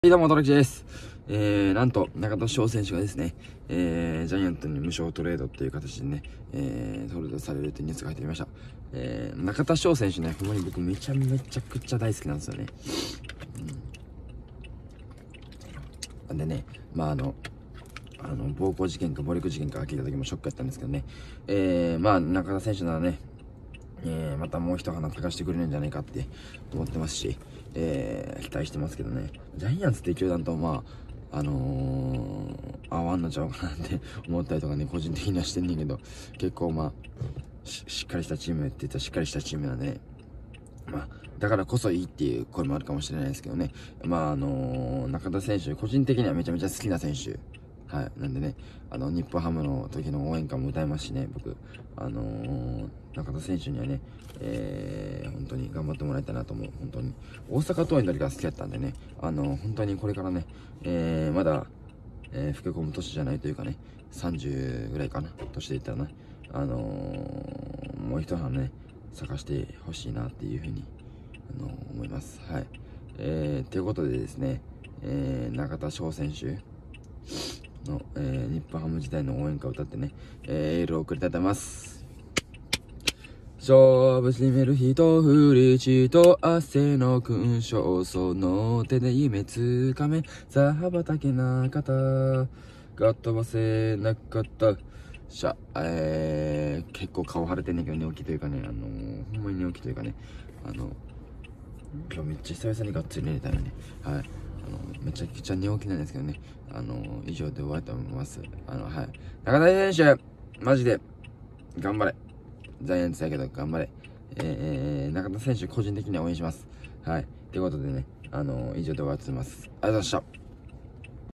どうも、トラキです。なんと、中田翔選手がですね、ジャイアントに無償トレードっていう形でね、トレードされるっていうニュースが入ってきました。中田翔選手ね、ほんまに僕めちゃくちゃ大好きなんですよね。なんでね、暴行事件か暴力事件か聞いた時もショックやったんですけどね、中田選手ならね、またもう一花咲かしてくれるんじゃないかって思ってますし、期待してますけどね。ジャイアンツって球団と合わんのちゃうかなって思ったりとかね、個人的にはしてんねんけど、結構しっかりしたチームって言ったらしっかりしたチームなんでね、だからこそいいっていう声もあるかもしれないですけどね。中田選手、個人的にはめちゃめちゃ好きな選手。はい。なんでね、日本ハムの時の応援歌も歌いますしね、僕、中田選手にはね、本当に頑張ってもらいたいなと思う。本当に。大阪桐蔭の時が好きだったんでね、本当にこれからね、まだ、老け込む年じゃないというかね、30ぐらいかな、年で言ったらね、もう一花ね、咲かしてほしいなっていうふうに、思います。はい。ということでですね、中田翔選手の、日本ハム時代の応援歌を歌ってね、エールを送りたいと思います。勝負しめる一振り血と汗の勲章、その手で夢つかめ、さあ羽ばたけなかったが飛ばせなかった結構顔腫れてんねんけど寝起きというかね、ほんまに寝起きというかね、今日めっちゃ久々にがっつり寝れたよね。はい。めちゃくちゃ寝起きなんですけどね。以上で終わりと思います。はい。中田選手、マジで、頑張れ。ジャイアンツだけど、頑張れ。中田選手、個人的には応援します。はい。ということでね、以上で終わりと思います。ありがとうございました。